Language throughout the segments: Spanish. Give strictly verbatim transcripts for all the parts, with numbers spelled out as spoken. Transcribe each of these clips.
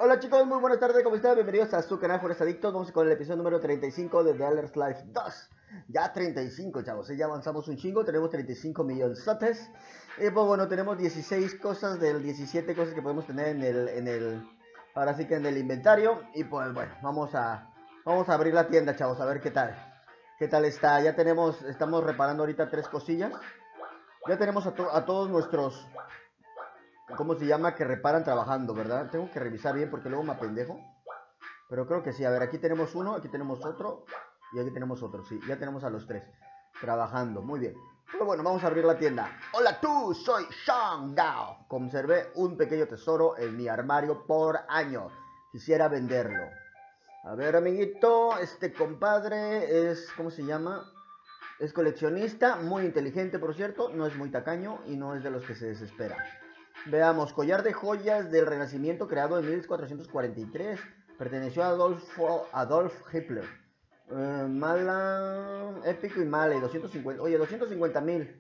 Hola chicos, muy buenas tardes, ¿cómo están? Bienvenidos a su canal Fuerza Adictos. Vamos con el episodio número treinta y cinco de The Alerts Life dos. Ya treinta y cinco, chavos, ¿eh? Ya avanzamos un chingo, tenemos treinta y cinco millones. Y pues bueno, tenemos dieciséis cosas del diecisiete cosas que podemos tener en el, en el, ahora sí que en el inventario. Y pues bueno, vamos a, vamos a abrir la tienda, chavos, a ver qué tal. ¿Qué tal está? Ya tenemos, estamos reparando ahorita tres cosillas. Ya tenemos a, to a todos nuestros... ¿Cómo se llama? Que reparan trabajando, ¿verdad? Tengo que revisar bien porque luego me apendejo. Pero creo que sí. A ver, aquí tenemos uno, aquí tenemos otro y aquí tenemos otro. Sí, ya tenemos a los tres trabajando. Muy bien. Pero bueno, vamos a abrir la tienda. Hola tú, soy Shang Dao. Conservé un pequeño tesoro en mi armario por año. Quisiera venderlo. A ver, amiguito, este compadre es... ¿Cómo se llama? Es coleccionista, muy inteligente, por cierto. No es muy tacaño y no es de los que se desespera. Veamos, collar de joyas del Renacimiento creado en mil cuatrocientos cuarenta y tres. Perteneció a Adolfo, Adolf Hitler. Eh, mala, épico y mala. Y doscientos cincuenta. Oye, doscientos cincuenta mil.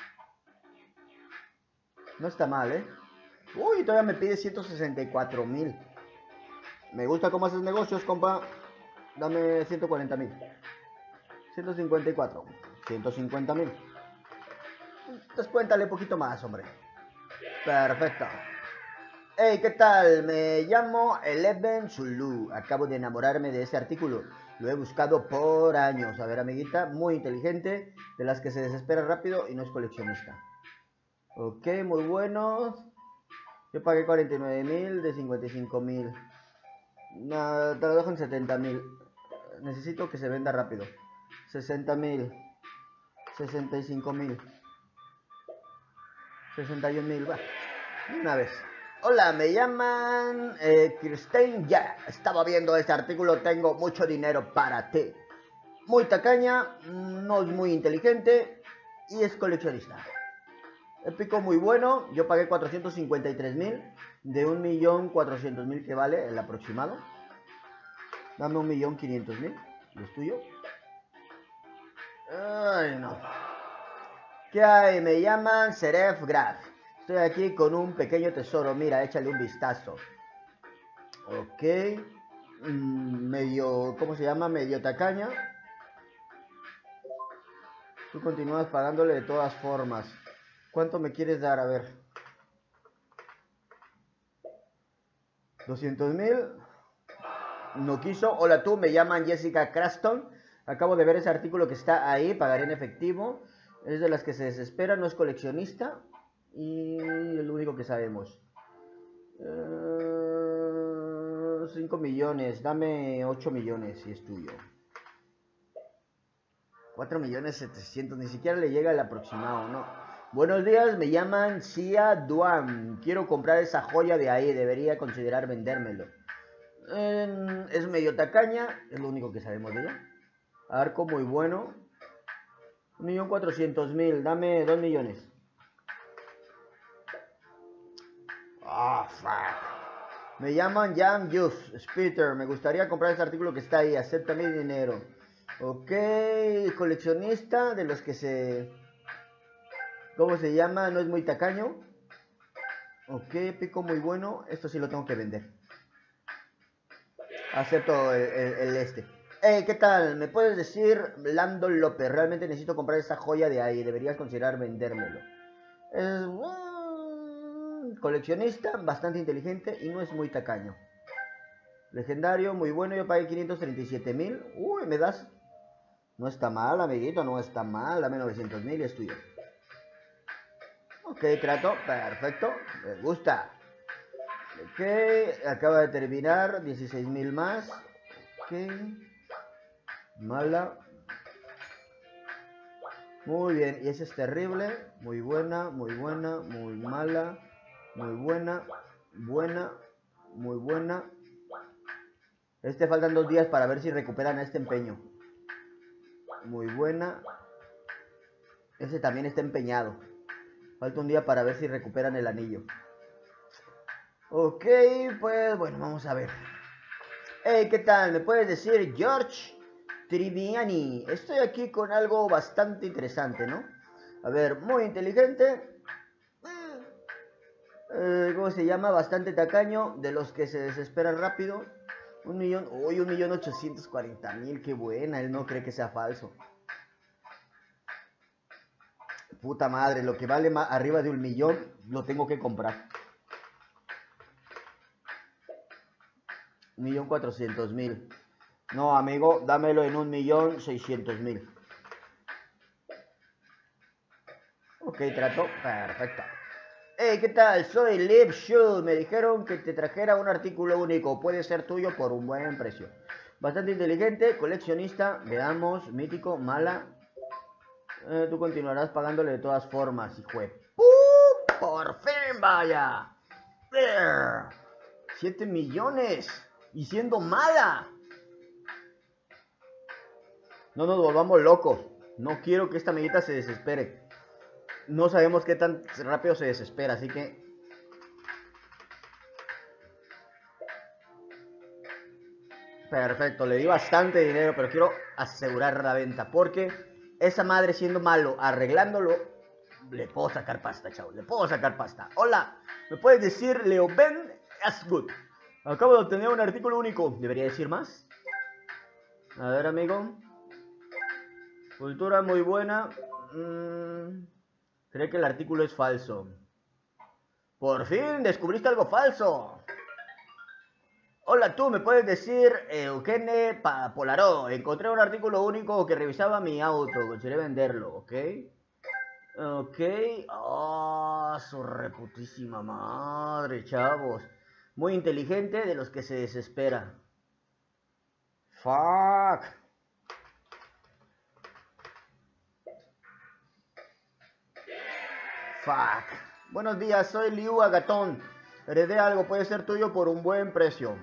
No está mal, ¿eh? Uy, todavía me pide ciento sesenta y cuatro mil. Me gusta cómo haces negocios, compa. Dame ciento cuarenta mil. ciento cincuenta y cuatro. ciento cincuenta mil. Descuéntale un poquito más, hombre. Perfecto. Hey, ¿qué tal? Me llamo Eleven Zulu. Acabo de enamorarme de este artículo. Lo he buscado por años. A ver, amiguita, muy inteligente, de las que se desespera rápido y no es coleccionista. Ok, muy bueno. Yo pagué cuarenta y nueve mil de cincuenta y cinco mil. No, te lo dejo en setenta mil. Necesito que se venda rápido. sesenta mil. sesenta y cinco mil. sesenta y un mil. Va, una vez. Hola, me llaman eh, Kirsten. Ya, estaba viendo este artículo. Tengo mucho dinero para ti. Muy tacaña, no es muy inteligente y es coleccionista. Épico, muy bueno. Yo pagué cuatrocientos cincuenta y tres mil de un millón cuatrocientos mil que vale el aproximado. Dame un millón quinientos mil. ¿Lo es tuyo? Ay, no. ¿Qué hay? Me llaman Seref Graf. Estoy aquí con un pequeño tesoro. Mira, échale un vistazo. Ok. Mm, medio... ¿Cómo se llama? Medio tacaña. Tú continúas pagándole de todas formas. ¿Cuánto me quieres dar? A ver. doscientos mil. No quiso. Hola tú, me llaman Jessica Craston. Acabo de ver ese artículo que está ahí. Pagaré en efectivo. Es de las que se desespera. No es coleccionista. Y es lo único que sabemos. Uh, cinco millones. Dame ocho millones si es tuyo. cuatro millones setecientos. Ni siquiera le llega el aproximado, ¿no? Buenos días, me llaman Sia Duan. Quiero comprar esa joya de ahí. Debería considerar vendérmelo. Eh, es medio tacaña. Es lo único que sabemos de ella. Arco muy bueno. un millón cuatrocientos mil. Dame dos millones. Ah, oh, fuck. Me llaman Jam Juice Spitter. Me gustaría comprar ese artículo que está ahí. Acepta mi dinero. Ok, coleccionista de los que se... ¿Cómo se llama? No es muy tacaño. Ok, pico muy bueno. Esto sí lo tengo que vender. Acepto el, el, el este. Hey, ¿qué tal? ¿Me puedes decir, Lando López? Realmente necesito comprar esa joya de ahí. Deberías considerar vendérmelo. Es uh, coleccionista, bastante inteligente y no es muy tacaño. Legendario, muy bueno. Yo pagué quinientos treinta y siete mil. Uy, ¿me das? No está mal, amiguito, no está mal. Dame novecientos mil y es tuyo. Ok, trato, perfecto, me gusta. Ok, acaba de terminar, dieciséis mil más. Ok, mala. Muy bien, y ese es terrible. Muy buena, muy buena, muy mala. Muy buena, buena, muy buena. Este faltan dos días para ver si recuperan este empeño. Muy buena. Ese también está empeñado. Falta un día para ver si recuperan el anillo. Ok, pues bueno, vamos a ver. Hey, ¿qué tal? ¿Me puedes decir George Triviani? Estoy aquí con algo bastante interesante, ¿no? A ver, muy inteligente. Eh, ¿Cómo se llama? Bastante tacaño, de los que se desesperan rápido. Un millón, uy, un millón ochocientos cuarenta mil, qué buena, él no cree que sea falso. Puta madre, lo que vale más arriba de un millón, lo tengo que comprar. Un millón cuatrocientos mil. No, amigo, dámelo en un millón seiscientos mil. Ok, trato, perfecto. Hey, ¿qué tal? Soy Liv Shoe. Me dijeron que te trajera un artículo único. Puede ser tuyo por un buen precio. Bastante inteligente, coleccionista. Veamos, mítico, mala. Eh, tú continuarás pagándole de todas formas, hijo de... ¡Uh! ¡Por fin, vaya! ¡Siete millones! Y siendo mala. No nos volvamos locos. No quiero que esta amiguita se desespere. No sabemos qué tan rápido se desespera, así que... Perfecto, le di bastante dinero, pero quiero asegurar la venta. Porque esa madre siendo malo, arreglándolo, le puedo sacar pasta, chavo. Le puedo sacar pasta. Hola, ¿me puedes decir Leo Ben Asgood? Acabo de obtener un artículo único. ¿Debería decir más? A ver, amigo. Cultura muy buena. Mm, cree que el artículo es falso. Por fin descubriste algo falso. Hola, tú me puedes decir Eugene Polaró. Encontré un artículo único que revisaba mi auto. Consideré venderlo, ¿ok? Ok. Oh, su reputísima madre, chavos. Muy inteligente, de los que se desespera. Fuck. Fuck. Buenos días, soy Liu Agatón. Heredé algo, puede ser tuyo por un buen precio.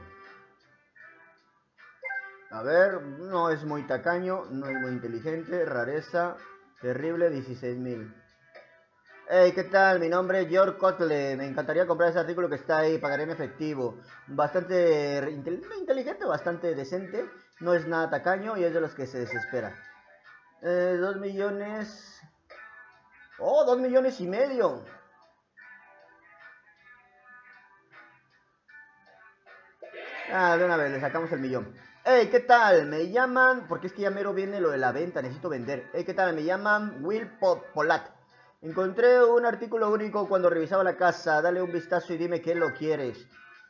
A ver, no es muy tacaño, no es muy inteligente, rareza, terrible, dieciséis mil. Hey, ¿qué tal? Mi nombre es George Cotle. Me encantaría comprar ese artículo que está ahí, pagaré en efectivo. Bastante inteligente, bastante decente. No es nada tacaño y es de los que se desespera. Eh, dos millones... ¡Oh, dos millones y medio! Ah, de una vez, le sacamos el millón. Hey, ¿qué tal? Me llaman... Porque es que ya mero viene lo de la venta, necesito vender. Hey, ¿qué tal? Me llaman Will Polat. Encontré un artículo único cuando revisaba la casa. Dale un vistazo y dime qué lo quieres.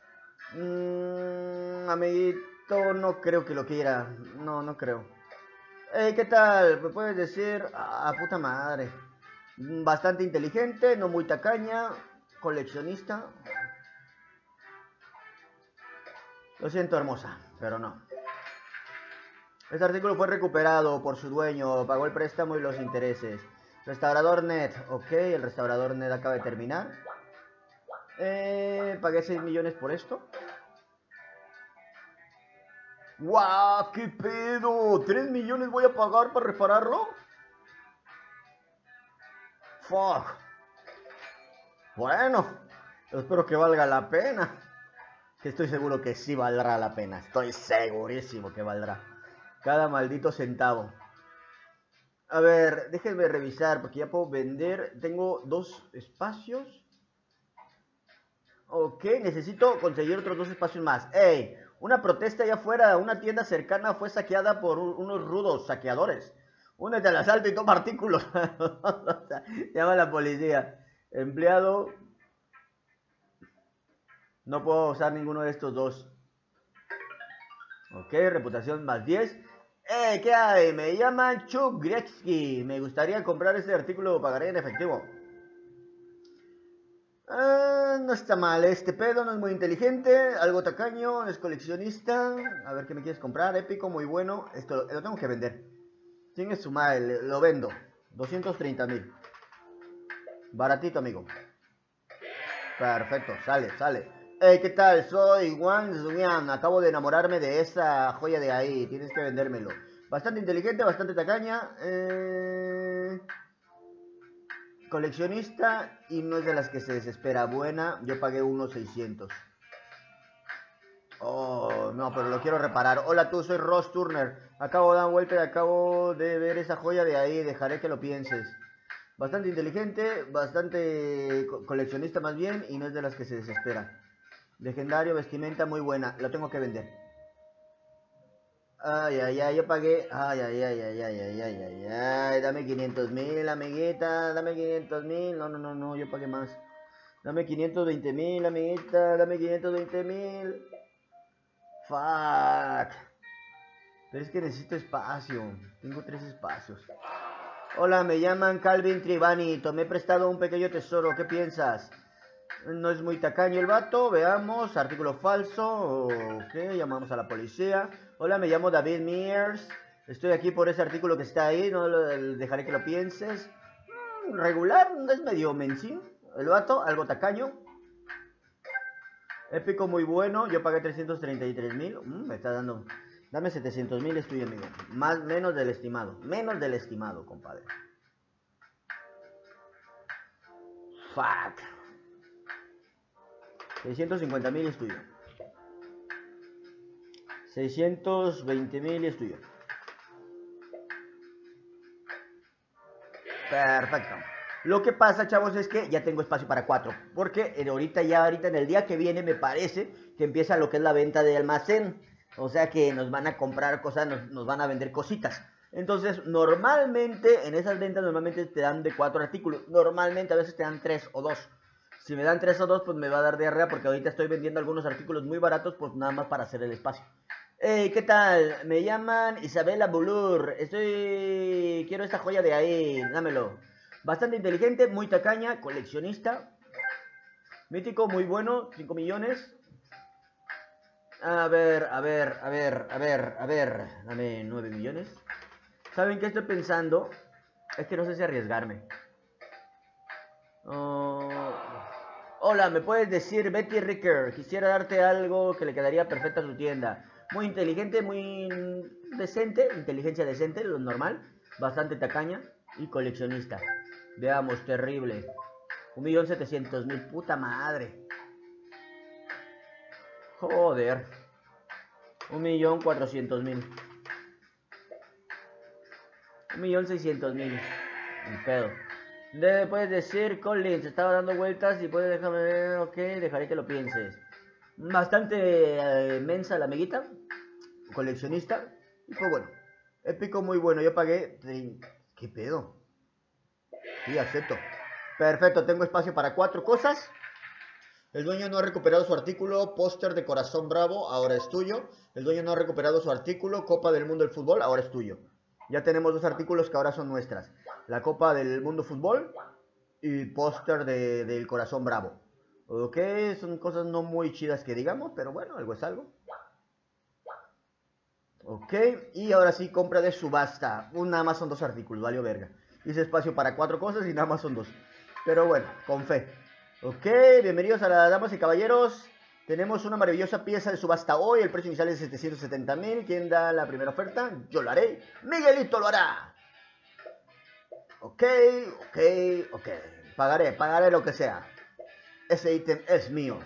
Mmm, amiguito, no creo que lo quiera. No, no creo. Hey, ¿qué tal? ¿Me puedes decir? Ah, puta madre. Bastante inteligente, no muy tacaña. Coleccionista. Lo siento, hermosa, pero no. Este artículo fue recuperado por su dueño. Pagó el préstamo y los intereses. Restaurador Net. Ok, el restaurador Net acaba de terminar. Eh, pagué seis millones por esto. ¡Guau! ¡Qué pedo! ¿tres millones voy a pagar para repararlo? ¡Fuck! Bueno, espero que valga la pena. Que estoy seguro que sí valdrá la pena. Estoy segurísimo que valdrá. Cada maldito centavo. A ver, déjenme revisar porque ya puedo vender. Tengo dos espacios. Ok, necesito conseguir otros dos espacios más. ¡Ey! Una protesta allá afuera. Una tienda cercana fue saqueada por un, unos rudos saqueadores. Únete al asalto y toma artículos. Llama a la policía. Empleado. No puedo usar ninguno de estos dos. Ok, reputación más diez. ¡Eh! ¿Qué hay? Me llaman Chuck Gretzky. Me gustaría comprar este artículo. Pagaré en efectivo. Ah, no está mal. Este pedo no es muy inteligente. Algo tacaño. Es coleccionista. A ver qué me quieres comprar. Épico, muy bueno. Esto lo tengo que vender. Tiene su madre. Lo vendo. doscientos treinta mil. Baratito, amigo. Perfecto. Sale, sale. Hey, ¿qué tal? Soy Wang Zunian. Acabo de enamorarme de esa joya de ahí. Tienes que vendérmelo. Bastante inteligente, bastante tacaña. Eh... Coleccionista y no es de las que se desespera. Buena. Yo pagué unos seiscientos. Oh, no, pero lo quiero reparar. Hola tú, soy Ross Turner. Acabo de dar vuelta y acabo de ver esa joya de ahí. Dejaré que lo pienses. Bastante inteligente, bastante co coleccionista más bien, y no es de las que se desespera. Legendario, vestimenta muy buena, lo tengo que vender. Ay, ay, ay, yo pagué. Ay, ay, ay, ay, ay, ay, ay, ay, ay, dame quinientos mil, amiguita, dame quinientos mil. No, no, no, no, yo pagué más. Dame quinientos veinte mil, amiguita, dame quinientos veinte mil. Fuck. Pero es que necesito espacio. Tengo tres espacios. Hola, me llaman Calvin Tribanito. Me he prestado un pequeño tesoro. ¿Qué piensas? No es muy tacaño el vato. Veamos. Artículo falso. Ok, llamamos a la policía. Hola, me llamo David Mears. Estoy aquí por ese artículo que está ahí. No lo, dejaré que lo pienses. Mm, regular. Es medio mensín. El vato, algo tacaño. Épico muy bueno. Yo pagué trescientos treinta y tres mil. Mm, me está dando... Dame setecientos mil, es tuyo, amigo. Más, menos del estimado. Menos del estimado, compadre. Fuck. seiscientos cincuenta mil es tuyo. seiscientos veinte mil es tuyo. Perfecto. Lo que pasa, chavos, es que ya tengo espacio para cuatro. Porque ahorita, ya ahorita en el día que viene, me parece que empieza lo que es la venta de almacén. O sea que nos van a comprar cosas, nos, nos van a vender cositas. Entonces, normalmente, en esas ventas, normalmente te dan de cuatro artículos. Normalmente, a veces te dan tres o dos. Si me dan tres o dos, pues me va a dar diarrea porque ahorita estoy vendiendo algunos artículos muy baratos, pues nada más para hacer el espacio. Hey, ¿qué tal? Me llaman Isabela Bulur. Estoy... Quiero esta joya de ahí, dámelo. Bastante inteligente, muy tacaña, coleccionista. Mítico, muy bueno, cinco millones. A ver, a ver, a ver, a ver, a ver. Dame nueve millones. ¿Saben qué estoy pensando? Es que no sé si arriesgarme. Oh... Hola, ¿me puedes decir Betty Ricker? Quisiera darte algo que le quedaría perfecto a tu tienda. Muy inteligente, muy decente. Inteligencia decente, lo normal. Bastante tacaña y coleccionista. Veamos, terrible. un millón setecientos mil, puta madre. Joder. un millón cuatrocientos mil. un millón seiscientos mil. Ni pedo. Le puedes decir, Collins, estaba dando vueltas y puedes dejarme ver, ok, dejaré que lo pienses. Bastante eh, mensa la amiguita. Coleccionista. Y pues bueno. Épico muy bueno. Yo pagué... ¿Qué pedo? Sí, acepto. Perfecto, tengo espacio para cuatro cosas. El dueño no ha recuperado su artículo, póster de Corazón Bravo, ahora es tuyo. El dueño no ha recuperado su artículo, Copa del Mundo del Fútbol, ahora es tuyo. Ya tenemos dos artículos que ahora son nuestras. La Copa del Mundo Fútbol y póster de, del Corazón Bravo. Ok, son cosas no muy chidas que digamos, pero bueno, algo es algo. Ok, y ahora sí, compra de subasta. Un, nada más son dos artículos, valió verga. Hice espacio para cuatro cosas y nada más son dos. Pero bueno, con fe. Ok, bienvenidos a las damas y caballeros. Tenemos una maravillosa pieza de subasta hoy. El precio inicial es setecientos setenta mil. ¿Quién da la primera oferta? Yo lo haré. Miguelito lo hará. Ok, ok, ok. Pagaré, pagaré lo que sea. Ese ítem es mío.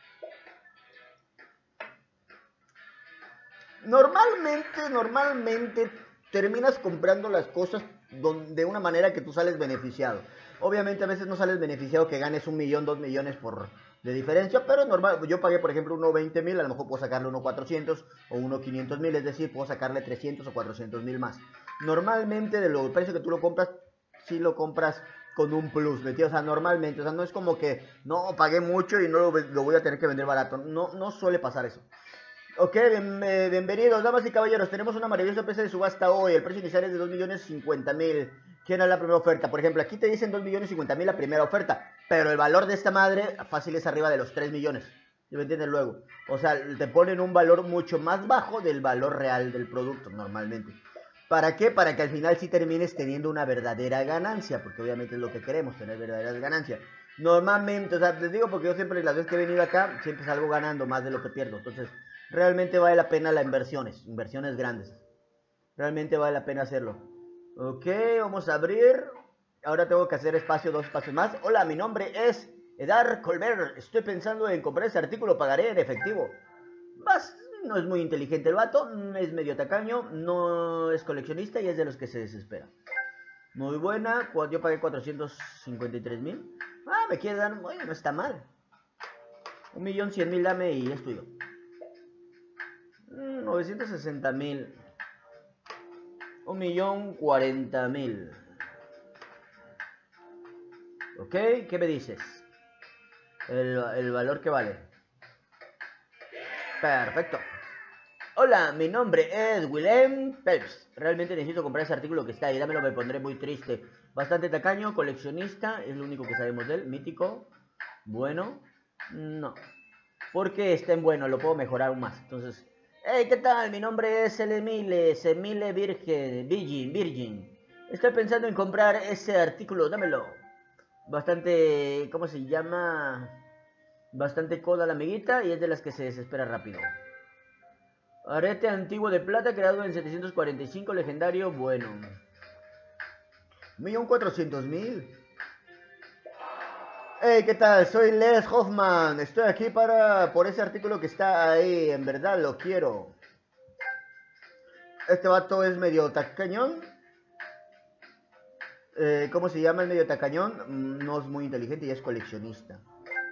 Normalmente, normalmente terminas comprando las cosas de una manera que tú sales beneficiado. Obviamente a veces no sales beneficiado que ganes un millón, dos millones por de diferencia, pero normal, yo pagué por ejemplo uno veinte mil, a lo mejor puedo sacarle uno cuatrocientos o uno quinientos mil, es decir, puedo sacarle trescientos o cuatrocientos mil más. Normalmente de lo precio que tú lo compras, si lo compras con un plus, ¿me entiendes? O sea, normalmente, o sea, no es como que, no, pagué mucho y no lo, lo voy a tener que vender barato, no, no suele pasar eso. Ok, bien, eh, bienvenidos, damas y caballeros. Tenemos una maravillosa pieza de subasta hoy. El precio inicial es de dos millones cincuenta mil. ¿Quién es la primera oferta? Por ejemplo, aquí te dicen dos millones cincuenta mil la primera oferta. Pero el valor de esta madre fácil es arriba de los tres millones. ¿Sí me entiendes luego? O sea, te ponen un valor mucho más bajo del valor real del producto normalmente. ¿Para qué? Para que al final sí termines teniendo una verdadera ganancia. Porque obviamente es lo que queremos, tener verdaderas ganancias. Normalmente, o sea, les digo porque yo siempre, las veces que he venido acá, siempre salgo ganando más de lo que pierdo. Entonces, realmente vale la pena las inversiones, inversiones grandes. Realmente vale la pena hacerlo. Ok, vamos a abrir. Ahora tengo que hacer espacio, dos espacios más. Hola, mi nombre es Edar Colbert. Estoy pensando en comprar este artículo, pagaré en efectivo. Vas, no es muy inteligente el vato, es medio tacaño, no es coleccionista y es de los que se desespera. Muy buena. Yo pagué cuatrocientos cincuenta y tres mil. Ah, me quiere dar... Bueno, no está mal. Un millón cien mil dame y es tuyo. Mm, novecientos sesenta mil. Un millón cuarenta mil. Ok, ¿qué me dices? El, el valor que vale. Perfecto. Hola, mi nombre es Willem Phelps. Realmente necesito comprar ese artículo que está ahí. Dámelo, me pondré muy triste. Bastante tacaño, coleccionista. Es lo único que sabemos de él. Mítico. Bueno. No. Porque está en bueno, lo puedo mejorar aún más. Entonces, hey, ¿qué tal? Mi nombre es Emile, Semile Virgen, Virgin, Virgin. Estoy pensando en comprar ese artículo, dámelo. Bastante, ¿cómo se llama? Bastante coda la amiguita y es de las que se desespera rápido. Arete antiguo de plata creado en setecientos cuarenta y cinco, legendario, bueno. un millón cuatrocientos mil. Hey, ¿qué tal? Soy Les Hoffman. Estoy aquí para por ese artículo que está ahí. En verdad lo quiero. Este vato es medio tacañón. Eh, ¿Cómo se llama el medio tacañón? No es muy inteligente y es coleccionista.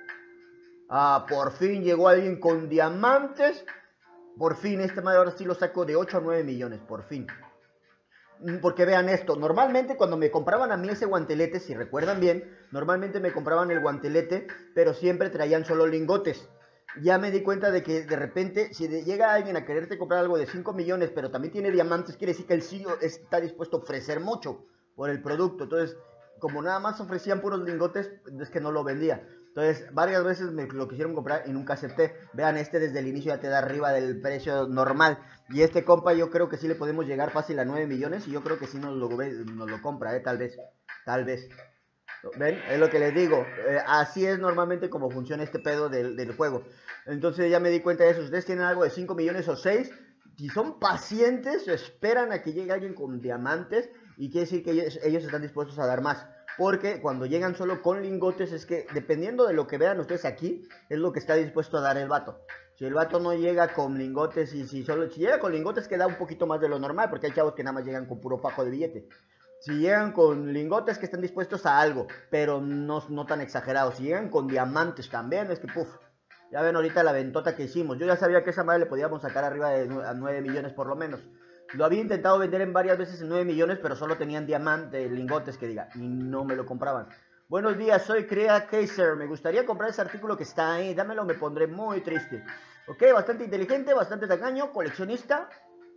Ah, por fin llegó alguien con diamantes. Por fin, este madre ahora sí lo saco de ocho a nueve millones. Por fin. Porque vean esto, normalmente cuando me compraban a mí ese guantelete, si recuerdan bien, normalmente me compraban el guantelete, pero siempre traían solo lingotes. Ya me di cuenta de que de repente, si llega alguien a quererte comprar algo de cinco millones, pero también tiene diamantes, quiere decir que el C E O está dispuesto a ofrecer mucho por el producto. Entonces, como nada más ofrecían puros lingotes, es que no lo vendía. Entonces, varias veces me lo quisieron comprar y nunca acepté. Vean, este desde el inicio ya te da arriba del precio normal. Y este compa yo creo que sí le podemos llegar fácil a nueve millones. Y yo creo que sí nos lo, nos lo compra, eh, tal vez. Tal vez. ¿Ven? Es lo que les digo. Eh, así es normalmente como funciona este pedo del, del juego. Entonces ya me di cuenta de eso. Ustedes tienen algo de cinco millones o seis. Si son pacientes, esperan a que llegue alguien con diamantes. Y quiere decir que ellos, ellos están dispuestos a dar más. Porque cuando llegan solo con lingotes es que, dependiendo de lo que vean ustedes aquí, es lo que está dispuesto a dar el vato. Si el vato no llega con lingotes y si solo si llega con lingotes queda un poquito más de lo normal, porque hay chavos que nada más llegan con puro fajo de billete. Si llegan con lingotes que están dispuestos a algo, pero no, no tan exagerados. Si llegan con diamantes también, es que puff. Ya ven ahorita la ventota que hicimos. Yo ya sabía que esa madre le podíamos sacar arriba de nueve millones por lo menos. Lo había intentado vender en varias veces en nueve millones, pero solo tenían diamantes, lingotes que diga, y no me lo compraban. Buenos días, soy Crea Kaiser. Me gustaría comprar ese artículo que está ahí. Dámelo, me pondré muy triste. Ok, bastante inteligente, bastante tacaño, coleccionista.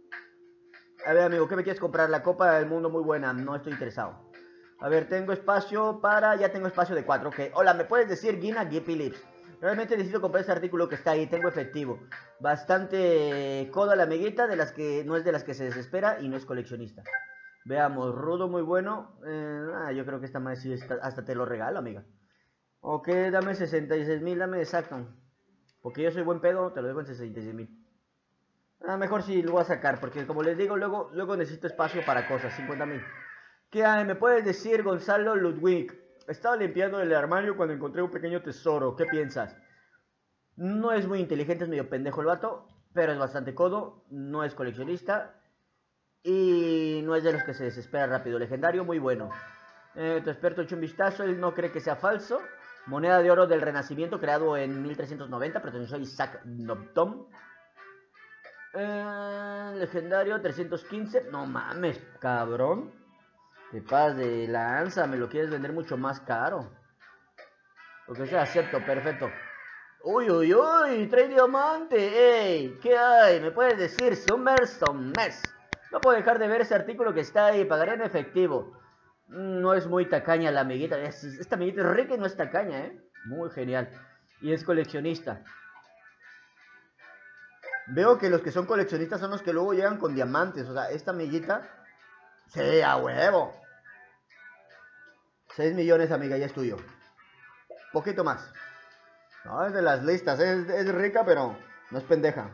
A ver, amigo, ¿qué me quieres comprar? La Copa del Mundo muy buena, no estoy interesado. A ver, tengo espacio para... Ya tengo espacio de cuatro, ok. Hola, ¿me puedes decir Gina Gippy Lips? Realmente necesito comprar ese artículo que está ahí, tengo efectivo. Bastante coda la amiguita, de las que no es de las que se desespera y no es coleccionista. Veamos, rudo muy bueno. Eh, ah, yo creo que esta más sí está, hasta te lo regalo, amiga. Ok, dame sesenta y seis mil, dame exacto. Porque yo soy buen pedo, te lo dejo en sesenta y seis mil. Ah, mejor sí lo voy a sacar, porque como les digo, luego, luego necesito espacio para cosas, cincuenta mil. ¿Qué hay? ¿Me puedes decir, Gonzalo Ludwig? Estaba limpiando el armario cuando encontré un pequeño tesoro. ¿Qué piensas? No es muy inteligente, es medio pendejo el vato, pero es bastante codo, no es coleccionista y no es de los que se desespera rápido. Legendario, muy bueno. Eh, tu experto echó un vistazo, él no cree que sea falso. Moneda de oro del Renacimiento, creado en mil trescientos noventa, perteneció a Isaac Newton. Eh, legendario, trescientos quince. No mames, cabrón. Te pasas de lanza, me lo quieres vender mucho más caro. Porque sea, acepto, perfecto. Uy, uy, uy, trae diamante. Ey, ¿qué hay? ¿Me puedes decir Summerson Mess? No puedo dejar de ver ese artículo que está ahí, pagaré en efectivo. No es muy tacaña la amiguita. Esta amiguita es rica y no es tacaña, ¿eh? Muy genial. Y es coleccionista. Veo que los que son coleccionistas son los que luego llegan con diamantes. O sea, esta amiguita... Sí, a huevo. seis millones, amiga, ya es tuyo. Poquito más. No, es de las listas. Es, es rica, pero no es pendeja.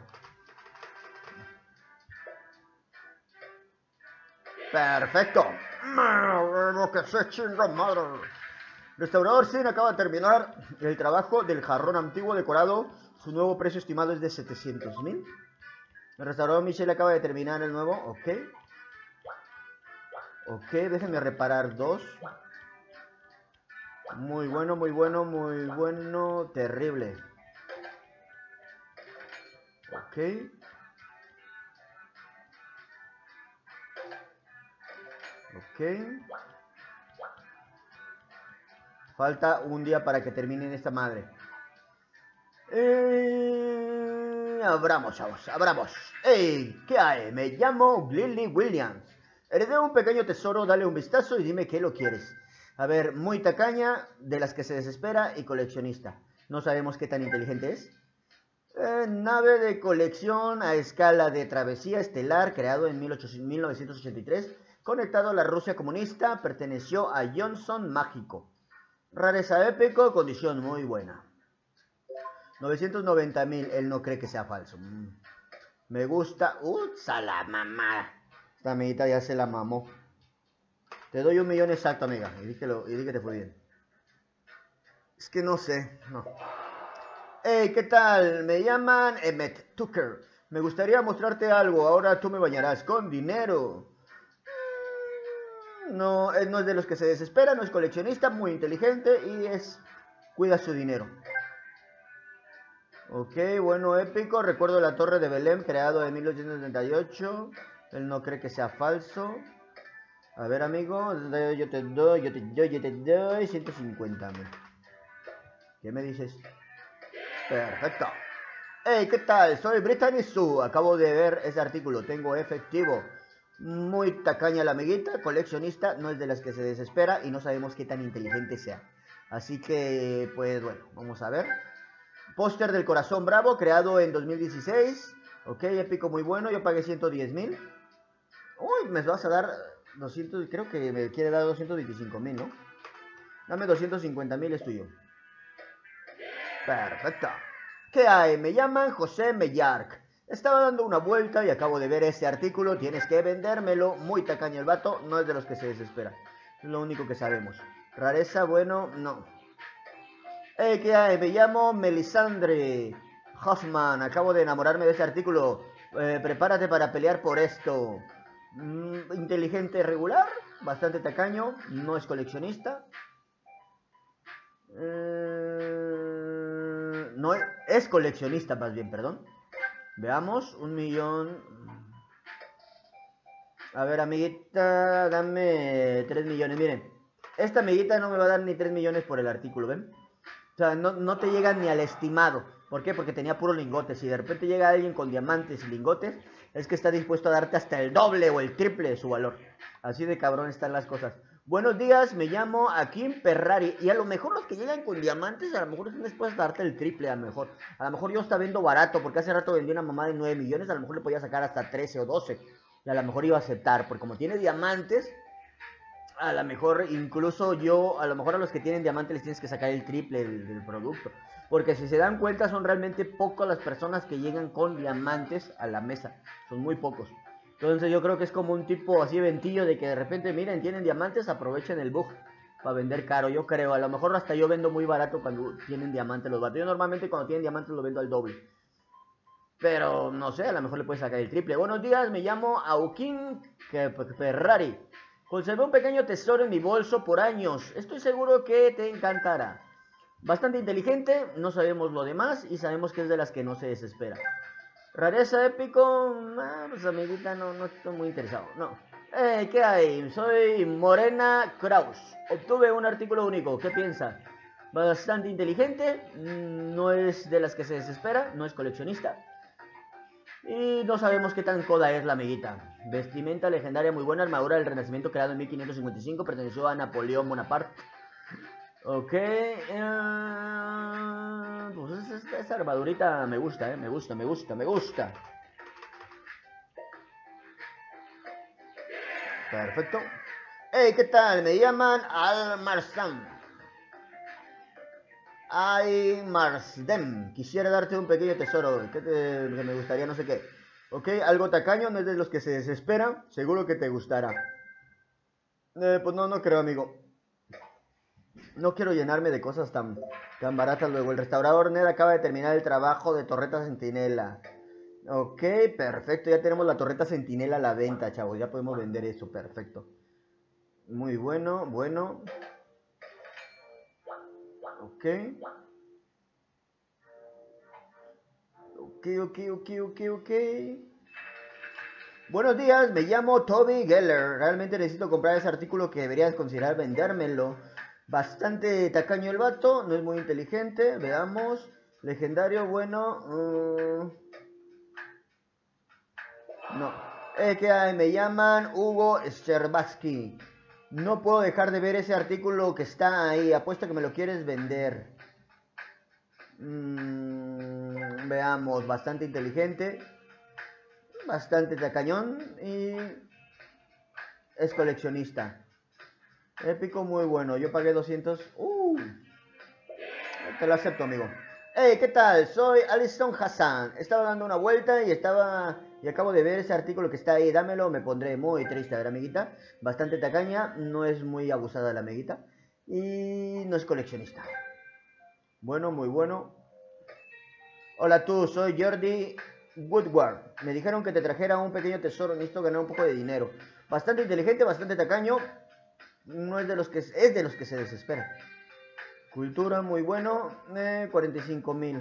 Perfecto. Lo que se chinga madre. Restaurador Sin acaba de terminar el trabajo del jarrón antiguo decorado. Su nuevo precio estimado es de setecientos mil. El restaurador Michelle acaba de terminar el nuevo. Ok. Ok, déjenme reparar dos. Muy bueno, muy bueno, muy bueno. Terrible. Ok. Ok. Falta un día para que terminen esta madre. Eh, abramos, chavos, abramos. ¡Ey! ¿Qué hay? Me llamo Lily Williams. Heredé un pequeño tesoro, dale un vistazo y dime qué lo quieres. A ver, muy tacaña, de las que se desespera y coleccionista. No sabemos qué tan inteligente es. Eh, nave de colección a escala de travesía estelar, creado en mil novecientos ochenta y tres, conectado a la Rusia comunista, perteneció a Johnson Mágico. Rareza épico, condición muy buena. novecientos noventa mil, él no cree que sea falso. Mm. Me gusta. ¡Utsa la mamá! Esta amiguita ya se la mamó. Te doy un millón exacto, amiga. Y di que, lo, y di que te fue bien. Es que no sé, no. Hey, ¿qué tal? Me llaman Emmett Tucker. Me gustaría mostrarte algo. Ahora tú me bañarás con dinero. No, él no es de los que se desespera, no es coleccionista, muy inteligente y es... cuida su dinero. Ok, bueno, épico. Recuerdo la Torre de Belém, creado en mil ochocientos setenta y ocho. Él no cree que sea falso. A ver, amigo, yo te doy, yo te doy, yo te doy ciento cincuenta mil. ¿Qué me dices? Perfecto. Hey, ¿qué tal? Soy Brittany Sue. Acabo de ver ese artículo. Tengo efectivo. Muy tacaña la amiguita, coleccionista, no es de las que se desespera y no sabemos qué tan inteligente sea. Así que, pues bueno, vamos a ver. Póster del Corazón Bravo, creado en dos mil dieciséis. Ok, épico, muy bueno. Yo pagué ciento diez mil. Uy, me vas a dar doscientos, creo que me quiere dar doscientos veinticinco mil, ¿no? Dame doscientos cincuenta mil, es tuyo. Perfecto. ¿Qué hay? Me llaman José Mellark. Estaba dando una vuelta y acabo de ver este artículo. Tienes que vendérmelo. Muy tacaño el vato. No es de los que se desespera. Es lo único que sabemos. Rareza, bueno, no. Hey, ¿qué hay? Me llamo Melisandre Hoffman. Acabo de enamorarme de este artículo. Eh, prepárate para pelear por esto. Mm, inteligente regular. Bastante tacaño. No es coleccionista. Eh, no es, es coleccionista más bien, perdón. Veamos, un millón. A ver, amiguita, dame tres millones. Miren, esta amiguita no me va a dar ni tres millones por el artículo, ¿ven? O sea, no, no te llega ni al estimado. ¿Por qué? Porque tenía puros lingotes. Si de repente llega alguien con diamantes y lingotes, es que está dispuesto a darte hasta el doble o el triple de su valor. Así de cabrón están las cosas. Buenos días, me llamo Akim Perrari. Y a lo mejor los que llegan con diamantes, a lo mejor están dispuestos a darte el triple, a lo mejor. A lo mejor yo está viendo barato, porque hace rato vendí una mamá de nueve millones, a lo mejor le podía sacar hasta trece o doce. Y a lo mejor iba a aceptar, porque como tiene diamantes, a lo mejor incluso yo, a lo mejor a los que tienen diamantes les tienes que sacar el triple del, del producto. Porque si se dan cuenta son realmente pocas las personas que llegan con diamantes a la mesa. Son muy pocos. Entonces yo creo que es como un tipo así ventillo de que de repente, miren, tienen diamantes, aprovechen el bug para vender caro. Yo creo, a lo mejor hasta yo vendo muy barato cuando tienen diamantes los vatos. Yo normalmente cuando tienen diamantes lo vendo al doble. Pero no sé, a lo mejor le puedes sacar el triple. Buenos días, me llamo Aukin Ferrari. Conservé un pequeño tesoro en mi bolso por años. Estoy seguro que te encantará. Bastante inteligente, no sabemos lo demás y sabemos que es de las que no se desespera. Rareza épico, ah, pues amiguita, no, no estoy muy interesado, no. Eh, ¿qué hay? Soy Morena Kraus. Obtuve un artículo único, ¿qué piensa? Bastante inteligente, no es de las que se desespera, no es coleccionista. Y no sabemos qué tan coda es la amiguita. Vestimenta legendaria muy buena, armadura del Renacimiento creado en mil quinientos cincuenta y cinco, perteneció a Napoleón Bonaparte. Ok, eh, pues esta, esta armadurita me gusta, eh, me gusta, me gusta, me gusta. Perfecto. Hey, ¿qué tal? Me llaman Al Marsam. Ay, Marsdem. Quisiera darte un pequeño tesoro que, te, que me gustaría no sé qué. Ok, algo tacaño, no es de los que se desesperan. Seguro que te gustará. Eh, pues no, no creo, amigo. No quiero llenarme de cosas tan, tan baratas luego. El restaurador Ned acaba de terminar el trabajo de torreta centinela. Ok, perfecto. Ya tenemos la torreta centinela a la venta, chavos. Ya podemos vender eso, perfecto. Muy bueno, bueno. Ok. Ok, ok, ok, ok, ok. Buenos días, me llamo Toby Geller. Realmente necesito comprar ese artículo que deberías considerar vendérmelo. Bastante tacaño el vato, no es muy inteligente. Veamos. Legendario, bueno. Uh, no. Eh, ¿qué hay? Me llaman Hugo Sterbatsky. No puedo dejar de ver ese artículo que está ahí. Apuesto que me lo quieres vender. Mm, veamos, bastante inteligente. Bastante tacañón. Y es coleccionista. Épico, muy bueno. Yo pagué doscientos. Uh, te lo acepto, amigo. Hey, ¿qué tal? Soy Alison Hassan. Estaba dando una vuelta y estaba... Y acabo de ver ese artículo que está ahí. Dámelo, me pondré muy triste. A ver, amiguita. Bastante tacaña. No es muy abusada la amiguita. Y no es coleccionista. Bueno, muy bueno. Hola tú, soy Jordi Woodward. Me dijeron que te trajera un pequeño tesoro. Necesito ganar un poco de dinero. Bastante inteligente, bastante tacaño. No es de los que... Es de los que se desespera. Cultura, muy bueno. Eh, cuarenta y cinco mil.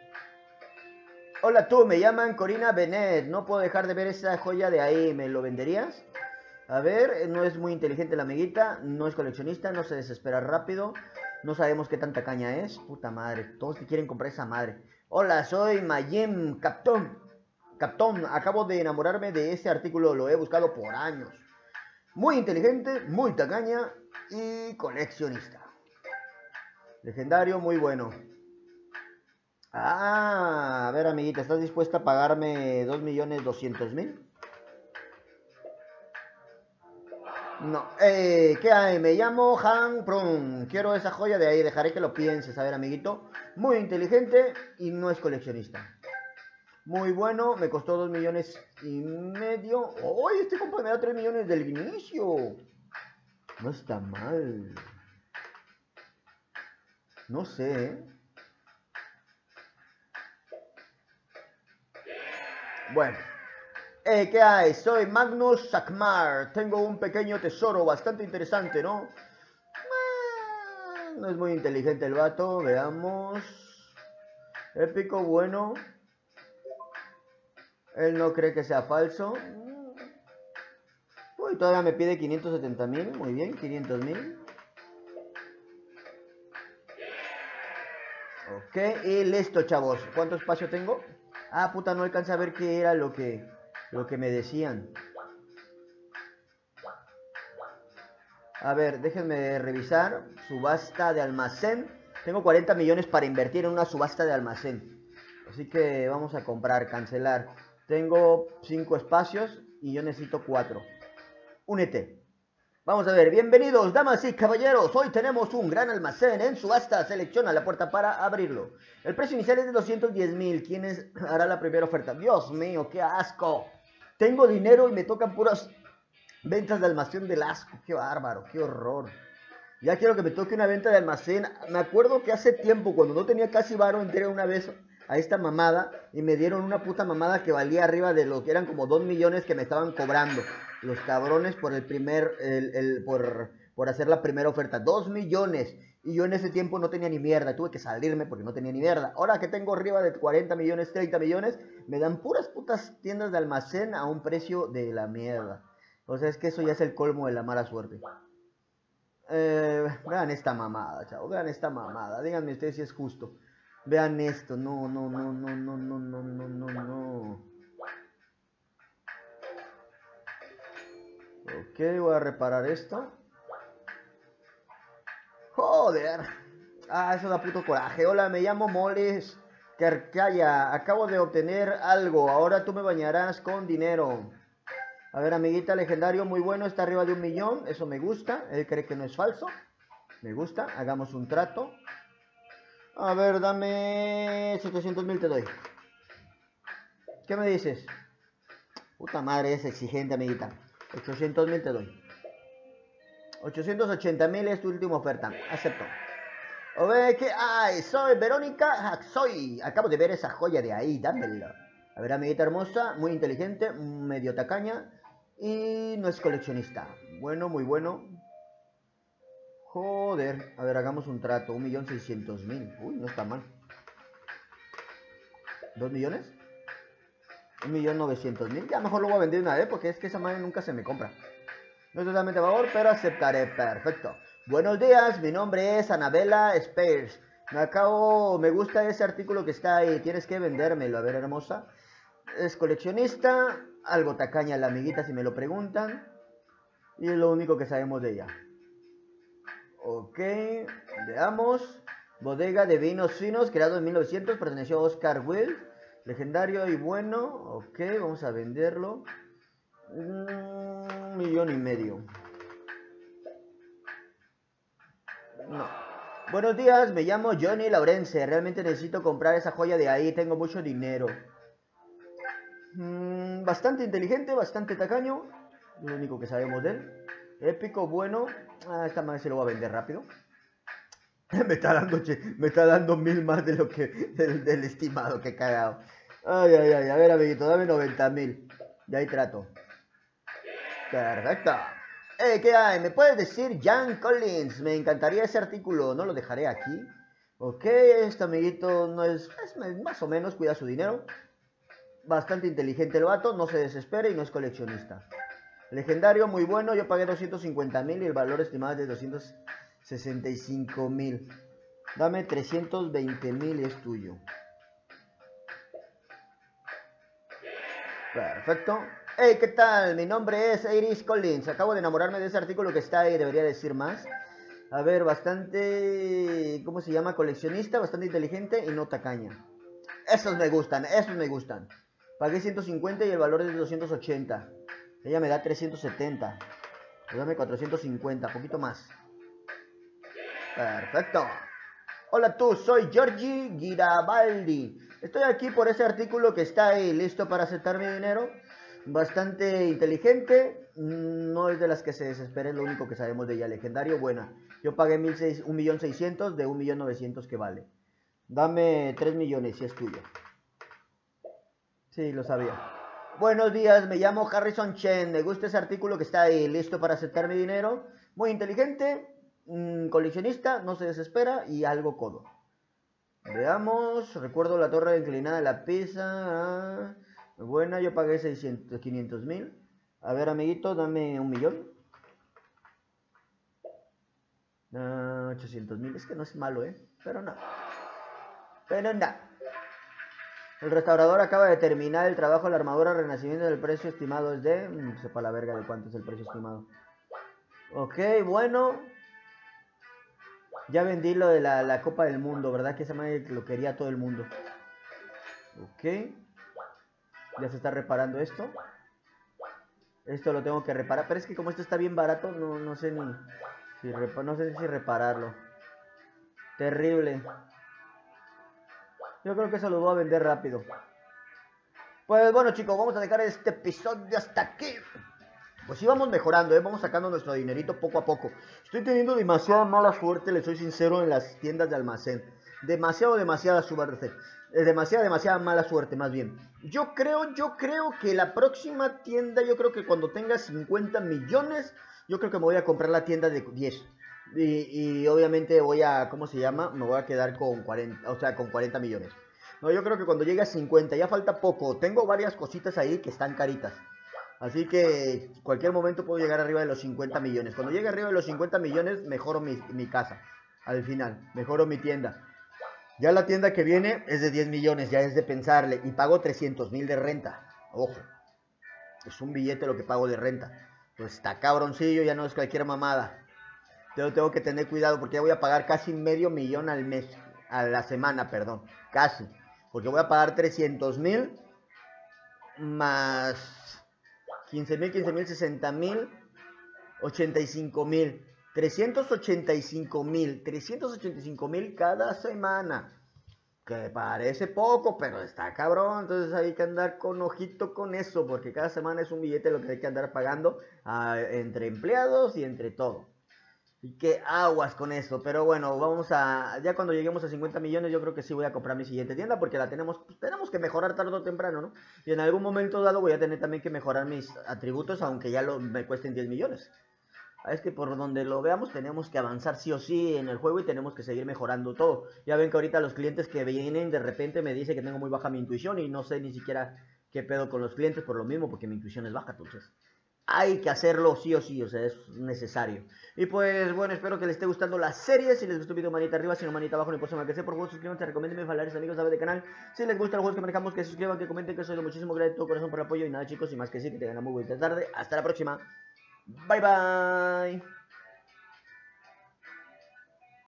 Hola tú, me llaman Corina Benet. No puedo dejar de ver esa joya de ahí. ¿Me lo venderías? A ver, no es muy inteligente la amiguita. No es coleccionista, no se desespera rápido. No sabemos qué tanta caña es. Puta madre, todos te quieren comprar esa madre. Hola, soy Mayim Captón. Captón, acabo de enamorarme de ese artículo. Lo he buscado por años. Muy inteligente, muy tacaña y coleccionista. Legendario, muy bueno. Ah, a ver, amiguita, ¿estás dispuesta a pagarme dos millones doscientos mil? No. Eh, ¿qué hay? Me llamo Han Prung. Quiero esa joya de ahí. Dejaré que lo pienses. A ver, amiguito. Muy inteligente y no es coleccionista. Muy bueno. Me costó dos millones y medio. ¡Uy! Este compa me da tres millones del inicio. No está mal. No sé, ¿eh? Bueno. Eh, ¿qué hay? Soy Magnus Sakmar. Tengo un pequeño tesoro bastante interesante, ¿no? No es muy inteligente el vato. Veamos. Épico, bueno. Él no cree que sea falso. Uy, todavía me pide quinientos setenta mil. Muy bien, quinientos mil. Ok, y listo, chavos. ¿Cuánto espacio tengo? Ah, puta, no alcanza a ver qué era lo que, lo que me decían. A ver, déjenme revisar. Subasta de almacén. Tengo cuarenta millones para invertir en una subasta de almacén. Así que vamos a comprar, cancelar. Tengo cinco espacios y yo necesito cuatro. Únete. Vamos a ver, bienvenidos damas y caballeros, hoy tenemos un gran almacén en subasta, selecciona la puerta para abrirlo. El precio inicial es de doscientos diez mil, ¿quién es, hará la primera oferta? Dios mío, qué asco. Tengo dinero y me tocan puras ventas de almacén del asco, qué bárbaro, qué horror. Ya quiero que me toque una venta de almacén. Me acuerdo que hace tiempo, cuando no tenía casi varo, entré una vez a esta mamada y me dieron una puta mamada que valía arriba de lo que eran como dos millones que me estaban cobrando los cabrones por el primer, el, el, por, por hacer la primera oferta. Dos millones. Y yo en ese tiempo no tenía ni mierda. Tuve que salirme porque no tenía ni mierda. Ahora que tengo arriba de cuarenta millones, treinta millones, me dan puras putas tiendas de almacén a un precio de la mierda. O sea, es que eso ya es el colmo de la mala suerte. Eh, vean esta mamada, chavos. Vean esta mamada. Díganme ustedes si es justo. Vean esto. No, no, no, no, no, no, no, no, no, no. Ok, voy a reparar esto. Joder. Ah, eso da puto coraje. Hola, me llamo Moles Carcaya. Acabo de obtener algo. Ahora tú me bañarás con dinero. A ver, amiguita, legendario, muy bueno. Está arriba de un millón. Eso me gusta. Él cree que no es falso. Me gusta. Hagamos un trato. A ver, dame setecientos mil te doy. ¿Qué me dices? Puta madre, es exigente, amiguita. ochocientos mil te doy. ochocientos ochenta mil es tu última oferta. Acepto. O ve que ay, soy Verónica Soy. Acabo de ver esa joya de ahí, dámelo. A ver, amiguita hermosa, muy inteligente, medio tacaña y no es coleccionista. Bueno, muy bueno. Joder, a ver, hagamos un trato, un millón seiscientos mil. Uy, no está mal. ¿Dos millones? Un millón novecientos mil. Ya mejor lo voy a vender una vez porque es que esa madre nunca se me compra. No es totalmente a favor, pero aceptaré. Perfecto. Buenos días, mi nombre es Anabela Spears. Me acabo, me gusta ese artículo que está ahí. Tienes que vendérmelo, a ver, hermosa. Es coleccionista, algo tacaña la amiguita si me lo preguntan. Y es lo único que sabemos de ella. Ok, veamos. Bodega de vinos finos, creado en mil novecientos, perteneció a Oscar Wilde. Legendario y bueno. Ok, vamos a venderlo. Un millón y medio. No. Buenos días, me llamo Johnny Laurence. Realmente necesito comprar esa joya de ahí. Tengo mucho dinero. Mm, bastante inteligente, bastante tacaño. Lo único que sabemos de él. Épico, bueno. Ah, esta madre se lo voy a vender rápido. me está dando me está dando mil más de lo que del, del estimado, que cagado. Ay, ay, ay. A ver, amiguito, dame noventa mil. Y ahí trato. Perfecto. Hey, ¿qué hay? ¿Me puedes decir Jan Collins? Me encantaría ese artículo. No lo dejaré aquí. Ok, este amiguito no es, es más o menos, cuida su dinero. Bastante inteligente el vato, no se desespera y no es coleccionista. Legendario, muy bueno. Yo pagué doscientos cincuenta mil y el valor estimado es de doscientos sesenta y cinco mil. Dame trescientos veinte mil y es tuyo. Perfecto. Hey, ¿qué tal? Mi nombre es Iris Collins. Acabo de enamorarme de ese artículo que está ahí. Debería decir más. A ver, bastante... ¿Cómo se llama? Coleccionista, bastante inteligente y no tacaña. Esos me gustan, esos me gustan. Pagué ciento cincuenta y el valor es de doscientos ochenta. Ella me da trescientos setenta. Pues dame cuatrocientos cincuenta, poquito más. Perfecto. Hola tú, soy Giorgi Girabaldi. Estoy aquí por ese artículo que está ahí, listo para aceptar mi dinero. Bastante inteligente, no es de las que se desespera, es lo único que sabemos de ella. Legendario, buena. Yo pagué un millón seiscientos de un millón novecientos que vale. Dame tres millones si es tuyo. Sí, lo sabía. Buenos días, me llamo Harrison Chen. Me gusta ese artículo que está ahí, listo para aceptar mi dinero. Muy inteligente. Mm, coleccionista, no se desespera y algo codo. Veamos, recuerdo la torre inclinada de la pizza. Ah, buena, yo pagué seiscientos, quinientos mil. A ver, amiguito, dame un millón. Ah, ochocientos mil, es que no es malo, ¿eh? Pero no. Pero no. El restaurador acaba de terminar el trabajo de la armadura renacimiento. Del precio estimado es de... No sepa la verga de cuánto es el precio estimado. Ok, bueno. Ya vendí lo de la, la Copa del Mundo, ¿verdad? Que esa madre lo quería todo el mundo. Ok. Ya se está reparando esto. Esto lo tengo que reparar. Pero es que como esto está bien barato, no, no sé ni... Si no sé si repararlo. Terrible. Yo creo que eso lo voy a vender rápido. Pues bueno, chicos, vamos a dejar este episodio hasta aquí. Pues sí, vamos mejorando, ¿eh? Vamos sacando nuestro dinerito poco a poco. Estoy teniendo demasiada mala suerte, les soy sincero, en las tiendas de almacén. Demasiado, demasiada suerte. Eh, demasiada, demasiada mala suerte, más bien. Yo creo, yo creo que la próxima tienda, yo creo que cuando tenga cincuenta millones, yo creo que me voy a comprar la tienda de diez. Y, y obviamente voy a, ¿cómo se llama? Me voy a quedar con cuarenta, o sea, con cuarenta millones. No, yo creo que cuando llegue a cincuenta, ya falta poco. Tengo varias cositas ahí que están caritas. Así que cualquier momento puedo llegar arriba de los cincuenta millones. Cuando llegue arriba de los cincuenta millones, mejoro mi, mi casa. Al final, mejoro mi tienda. Ya la tienda que viene es de diez millones, ya es de pensarle. Y pago trescientos mil de renta. Ojo, es un billete lo que pago de renta. Pues está cabroncillo, ya no es cualquier mamada. Yo tengo que tener cuidado porque ya voy a pagar casi medio millón al mes. A la semana, perdón. Casi. Porque voy a pagar trescientos mil más... quince mil, quince mil, sesenta mil, ochenta y cinco mil, trescientos ochenta y cinco mil, trescientos ochenta y cinco mil cada semana, que parece poco, pero está cabrón. Entonces hay que andar con ojito con eso, porque cada semana es un billete lo que hay que andar pagando a, entre empleados y entre todo. Y que aguas con eso. Pero bueno, vamos a... Ya cuando lleguemos a cincuenta millones, yo creo que sí voy a comprar mi siguiente tienda, porque la tenemos... Pues, tenemos que mejorar tarde o temprano, ¿no? Y en algún momento dado voy a tener también que mejorar mis atributos, aunque ya lo, me cuesten diez millones. Es que por donde lo veamos tenemos que avanzar sí o sí en el juego y tenemos que seguir mejorando todo. Ya ven que ahorita los clientes que vienen de repente me dicen que tengo muy baja mi intuición y no sé ni siquiera qué pedo con los clientes por lo mismo, porque mi intuición es baja, entonces hay que hacerlo sí o sí, o sea, es necesario. Y pues bueno, espero que les esté gustando la serie. Si les gustó el video, manita arriba, si no, manita abajo, no importa que sea. Por favor, suscríbanse, recomiéndenme, familiares, amigos, saben del canal. Si les gustan los juegos que manejamos, que se suscriban, que comenten, que soy de muchísimo gracias de todo corazón por el apoyo. Y nada, chicos, y más que sí, que tengan una muy buena tarde. Hasta la próxima. Bye bye.